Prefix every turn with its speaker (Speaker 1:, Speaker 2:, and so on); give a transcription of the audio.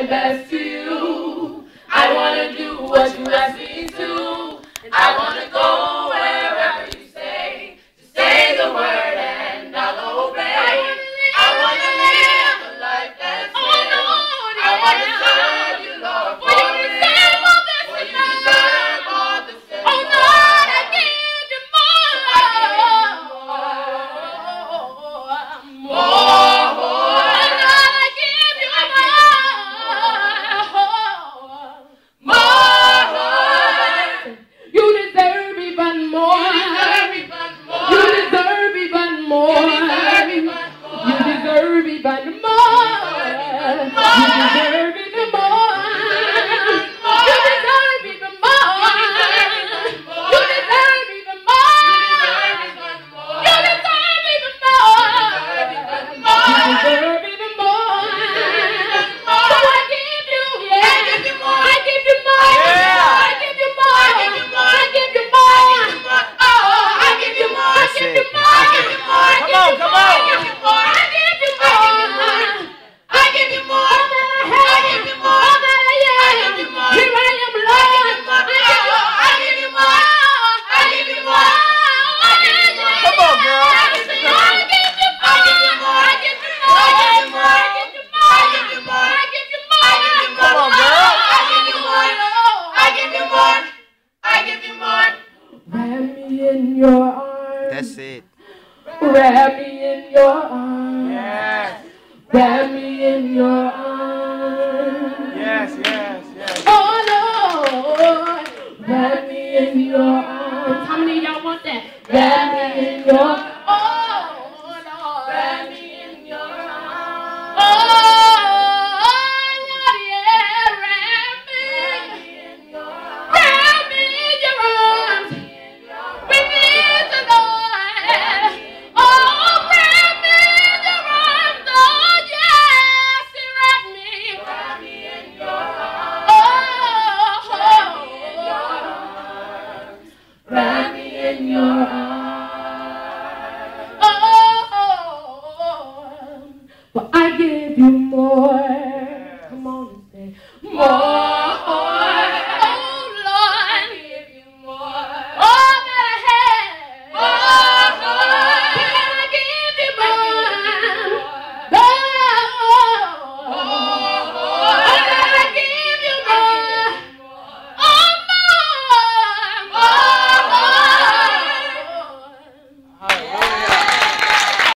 Speaker 1: best to you. I want to do what you ask me to. And I want to go wherever you say. Just say the word and I'll obey. I want to live a life that's filled. I want to serve you, Lord, for you deserve all this. For you deserve all this. Oh Lord, I give you more.
Speaker 2: That's it.
Speaker 1: Wrap me in your arms. Yes. Wrap me in your arms.
Speaker 3: Yes, yes, yes.
Speaker 1: Oh Lord, wrap me in your arms. How many of y'all want that? Wrap me in your arms. Oh Lord, wrap me in your arms. Oh Lord, yeah, wrap me in your arms. Wrap me in your arms. We need the Lord. In your arms, oh, for I